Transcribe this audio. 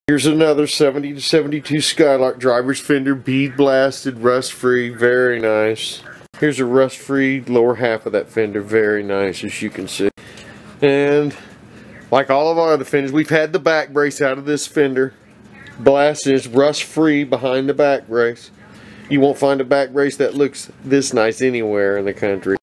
Here's another 70 to 72 Skylark driver's fender, bead blasted, rust free, very nice. Here's a rust free lower half of that fender, very nice as you can see. And like all of our other fenders, we've had the back brace out of this fender. Blasted, is rust free behind the back brace. You won't find a back brace that looks this nice anywhere in the country.